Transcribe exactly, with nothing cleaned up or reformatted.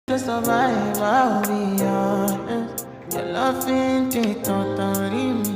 to survive, I'll be honest. Your love ain't it, totally